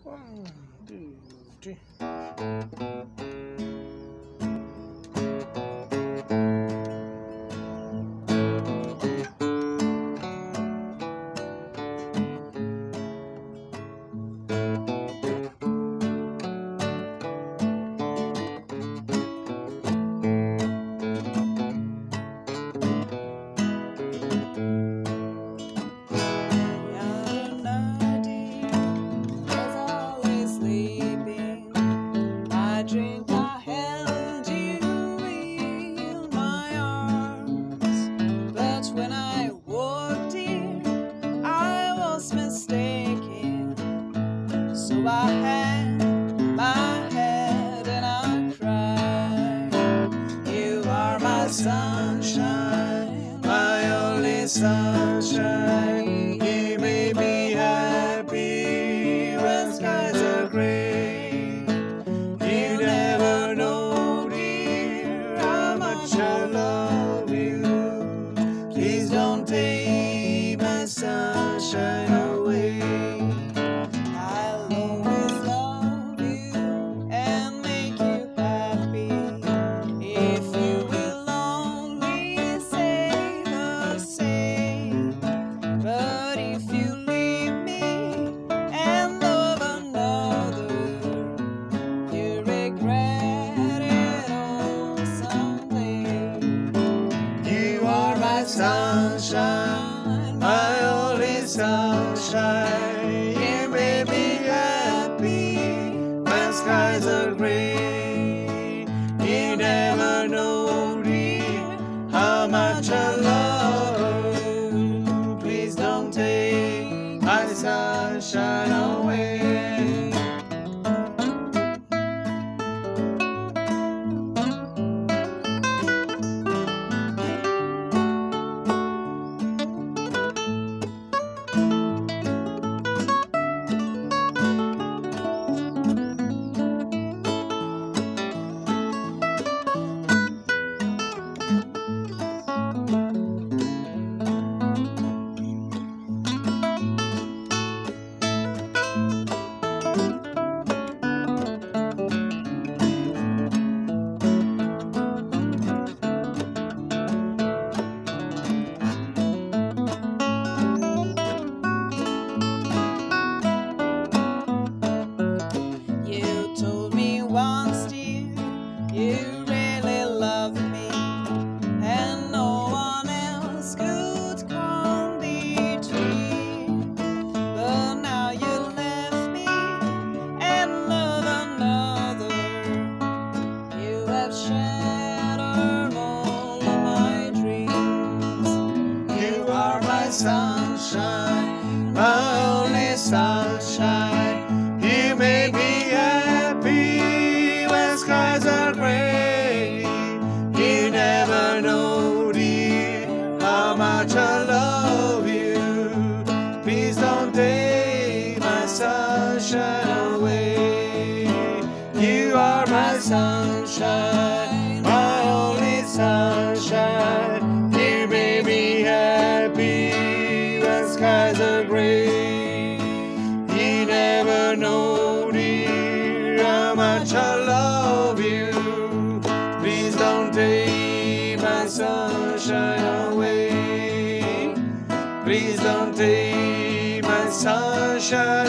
One, two, three. Drink, I held you in my arms, but when I walked in, I was mistaken. So I hang my head and I cry. You are my sunshine, my only sunshine. You made me happy when skies are gray. I love you. Please don't take my sunshine away. I'll always love you and make you happy. If you will only say the same. But if you leave me and love another, you regret it all someday. You are my sunshine, my only sunshine. You made me happy when skies are gray. You never know, dear, how much I love you. Please don't take my sunshine away. Once, dear, you really loved me, and no one else could come between. But now you left me and love another. You have shattered all of my dreams. You are my sunshine, my only sunshine. You made me happy. Skies are gray. You never know, dear, how much I love you. Please don't take my sunshine away. You are my sunshine, my only sunshine. You made me happy when skies are gray. You never know, dear, how much I love you. Please don't take my sunshine away. Please don't take my sunshine